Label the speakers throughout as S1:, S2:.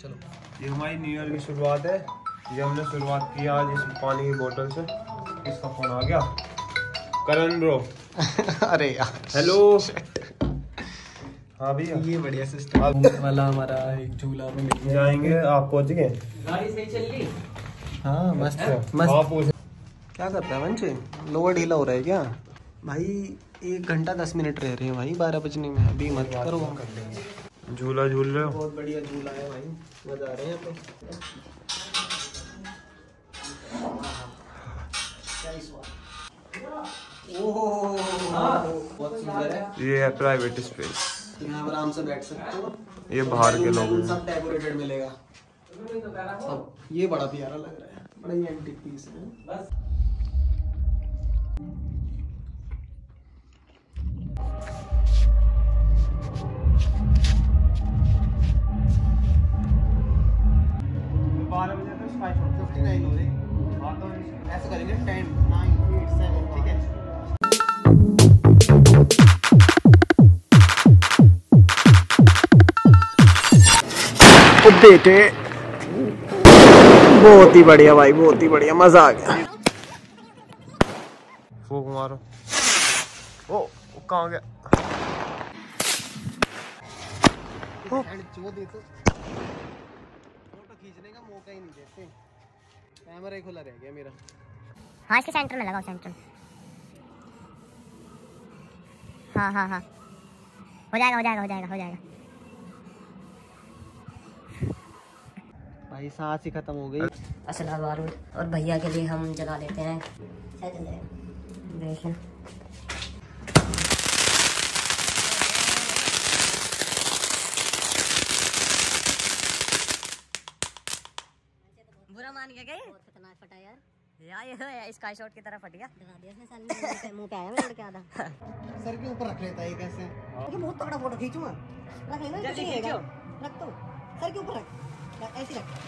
S1: चलो।
S2: ये हमारी न्यू ईयर की शुरुआत है। ये हमने शुरुआत की आज इस पानी की बोतल से। किसका फोन आ गया? करण ब्रो।
S1: अरे यार
S2: हेलो। हाँ भैया,
S1: ये बढ़िया सिस्टम वाला हमारा एक झूला में मिल
S2: जाएंगे। आप पहुंच गए?
S3: गाड़ी सही चल रही?
S1: हाँ मस्त है मस्त। क्या कर रहा है वंश? लोअर ढीला हो रहा है क्या भाई? 1 घंटा 10 मिनट रह रहे हैं भाई 12 बजने में। अभी मत करो।
S2: झूला झूल रहे हो?
S1: बहुत बढ़िया झूला है भाई, मजा आ रहे हैं पे। बहुत सुंदर है।
S2: ये है प्राइवेट स्पेस,
S1: यहाँ आराम से बैठ सकते हो।
S2: ये बाहर के लोग हैं।
S1: सब डेकोरेटेड मिलेगा सब। ये बड़ा प्यारा लग रहा है, बड़ा ही एंटीक पीस है। ऐसे करेंगे 10 9 8 7 ठीक है। बेटे बहुत ही बढ़िया भाई, बहुत ही बढ़िया, मजा आ गया।
S2: फूक मारो। ओ कहाँ गया?
S1: फोटो खींचने का मौका ही नहीं देते। कैमरा ही खुला रह गया मेरा।
S4: हाँ इसके सेंटर में लगाओ, सेंटर। हाँ हाँ हाँ हो जाएगा हो जाएगा हो जाएगा हो जाएगा।
S1: भाई सांस ही खत्म हो गई।
S4: असला बारूद और भैया के लिए हम जला लेते हैं। देखिए बुरा मान गया क्या? बहुत खतरनाक फटा यार। ये स्काई शॉट की तरह फट गया। मुंह पे आया मेरे के आधा।
S1: सर के ऊपर रख लेता है कैसे?
S4: ये बहुत तगड़ा फोटो खींचूंगा। रख लेना, जल्दी खींचो। रख तो सर के ऊपर रख, ऐसे रख।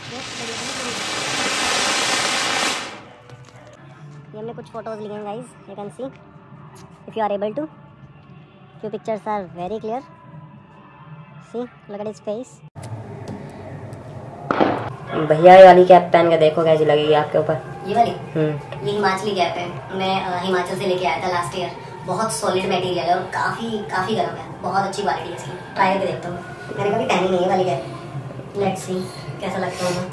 S4: ये हमने कुछ फोटोज लिए हैं guys, you can see if you are able to. few pictures are very clear. See, look at his face. भैया ये वाली कैप पहन के देखो कैसी लगेगी आपके ऊपर।
S5: ये वाली ये हिमाचली कैप है। मैं हिमाचल से लेके आया था लास्ट ईयर। बहुत सॉलिड मटेरियल है और काफी गर्म है। बहुत अच्छी क्वालिटी है इसकी। ट्राई करके देखता हूँ। मैंने कभी पहनी नहीं है वाली कैप। लेट्स सी कैसा लगता है।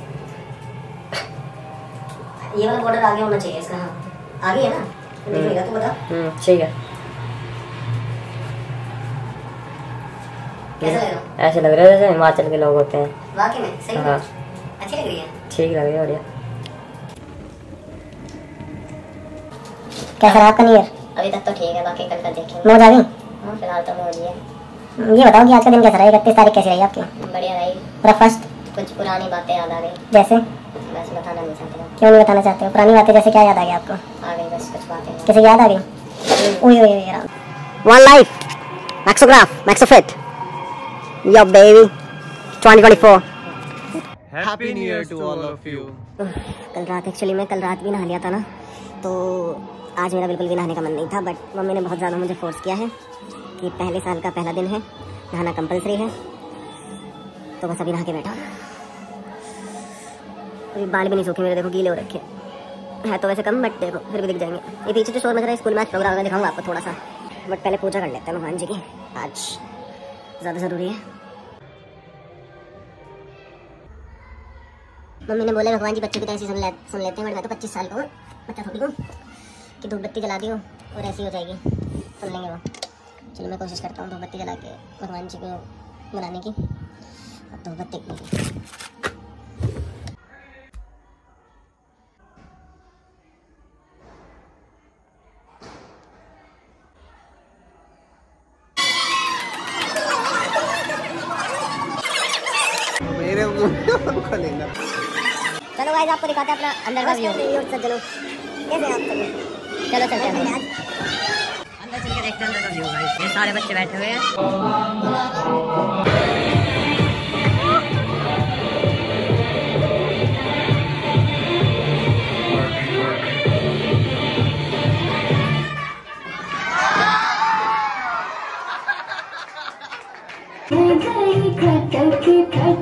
S5: ये वाला बॉर्डर आगे होना चाहिए इसका। हाँ आगे है ना, देखिएगा तो बता।
S4: ठीक है।
S5: कैसा लग रहा है?
S4: ऐसे लग रहा है जैसे हिमाचल के लोग होते हैं।
S5: वाकई में सही में
S4: हाँ।
S5: अच्छी लग रही है।
S4: ठीक लग रही है। बढ़िया। कैसा रहा आपका न्यू ईयर?
S5: अभी तक तो ठीक है, बाकी कल का देखेंगे।
S4: मौज आ गई?
S5: हाँ फिलहाल तो मौज ही है।
S4: ये बताओ कि आज का दिन कैसा रहा? 31 तारीख कैसी रही आपकी?
S5: बढ़िया रही।
S4: पूरा फर्स्ट?
S5: कुछ पुरानी बातें याद आ गई।
S4: जैसे?
S5: बस बताना नहीं चाहते।
S4: क्यों नहीं बताना चाहते हो? पुरानी बातें जैसे क्या याद आ गया आपको?
S5: आ गई बस कुछ बातें।
S4: किसी की याद आ गई? ओए ओए ओए राम। वन लाइफ मैक्सोग्राफ मैक्सोफिट yo baby 2024।
S1: Happy new year to all of you.
S4: कल रात एक्चुअली मैं कल रात भी नहा लिया था ना, तो आज मेरा बिल्कुल भी नहाने का मन नहीं था। बट मम्मी ने बहुत ज़्यादा मुझे फोर्स किया है कि पहले साल का पहला दिन है, नहाना कंपलसरी है। तो बस अभी नहा के बैठा। अभी बाल भी नहीं सूखे मेरे, देखो गीले हो रखे है तो वैसे कम, बट देखो फिर भी दिख जाएंगे। ये पीछे जो शोर मच रहा है स्कूल में आज प्रोग्राम में दिखाऊंगा आपको थोड़ा सा। बट पहले पूजा कर लेते हैं भगवान जी की, आज ज़्यादा ज़रूरी है। मम्मी ने बोला भगवान जी बच्चों की तरह सुन लेते हैं, बट मैं तो 25 साल का हूँ, बच्चा थोड़ी हूँ कि धूप बत्ती जला दी हो और ऐसी हो जाएगी, सुन लेंगे वो। चलो मैं कोशिश करता हूँ धूप बत्ती जला के भगवान जी को मनाने की। अब धूप बत्ती की
S1: मेरे को लेना।
S4: चलो गाइस आपको दिखाते हैं अपना अंदर का व्यू। चलो कैसे आप चलो चलते हैं अंदर, चल के देखते हैं अंदर का व्यू। गाइस ये सारे बच्चे बैठे हुए हैं।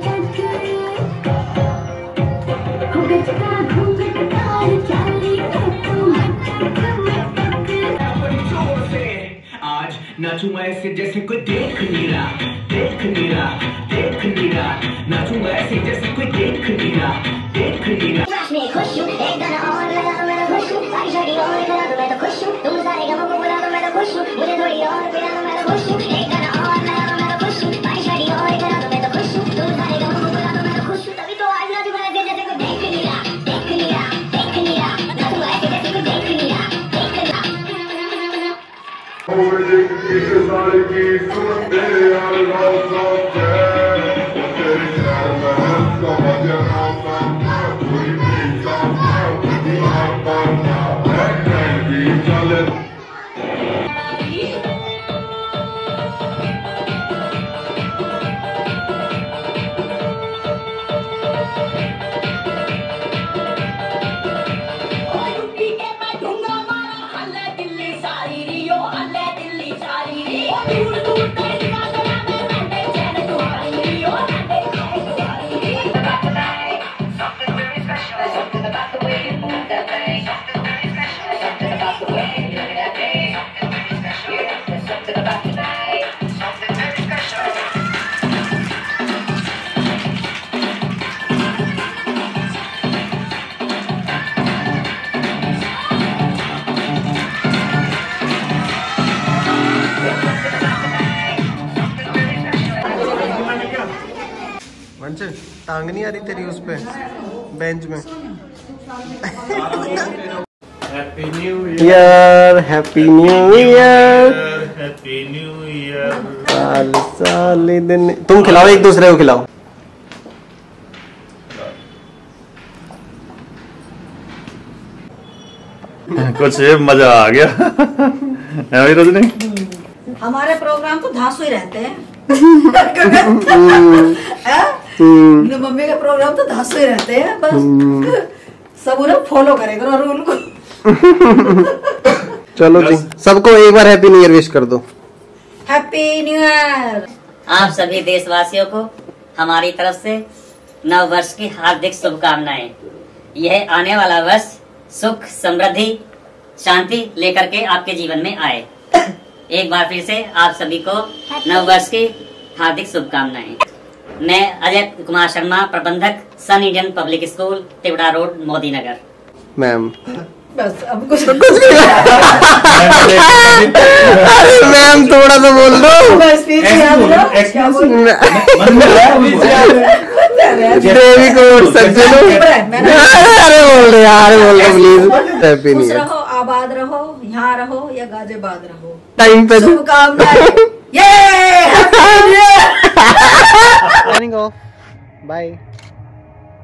S3: आज नाचूंगा ऐसे जैसे कोई देख नहीं रहा, देख नहीं रहा, देख नहीं रहा। नाचूंगा ऐसे जैसे कोई देख नहीं रहा, देख नहीं रहा।
S4: मैं खुश हूँ, एक गाना और लगा तो मैं तो खुश हूँ, सारी शादी और करा तो मैं तो खुश हूँ, तुम सारे गमों को बुला तो मैं तो खुश हूँ, मुझे थोड़ी और पिला तो मैं तो खुश हूँ, एक गाना और लगा तो मैं तो खुश हूँ, सारी शादी और करा तो मैं तो खुश हूँ, तुम सारे गमों को बुला तो मैं तो खुश हूँ। तभी तो आज नाचूंगा ऐसे जैसे कोई देख नहीं रहा, देख नहीं रहा, देख नहीं रहा। नाचूंगा ऐसे जैसे कोई देख नहीं रहा, देख नहीं रहा।
S1: टांग नहीं आ रही तेरी उस पे बेंच में।
S2: Happy new
S1: year, happy new year,
S2: happy new year.
S1: साल साल दिन। तुम खिलाओ, एक दूसरे को खिलाओ।
S6: कुछ मजा आ गया है भाई रजनी।
S7: हमारे प्रोग्राम तो धांसू ही रहते हैं। मम्मी के प्रोग्राम तो धांसू ही रहते हैं, बस सब लोग फॉलो करेगा रूल को।
S1: चलो जी, सबको एक बार हैप्पी न्यू ईयर विश कर दो।
S7: Happy new year.
S5: आप सभी देशवासियों को हमारी तरफ से नव वर्ष की हार्दिक शुभकामनाएं। यह आने वाला वर्ष सुख, समृद्धि, शांति लेकर के आपके जीवन में आए। एक बार फिर से आप सभी को नव वर्ष की हार्दिक शुभकामनाएं। मैं अजय कुमार शर्मा, प्रबंधक, Sun Indian Public School, Tiwra road, Modi Nagar.
S1: Ma'am
S7: बस अब कुछ
S1: मैम थोड़ा सा बोल दो। देवी को सज्जनों, अरे बोल रहे यार, बोल दो प्लीज। Happy new year.
S7: रहो, आबाद रहो, यहाँ रहो या गाजियाबाद रहो,
S1: टाइम पे
S7: शुभकामनाएं। ये
S1: साइनिंग ऑफ, बाय।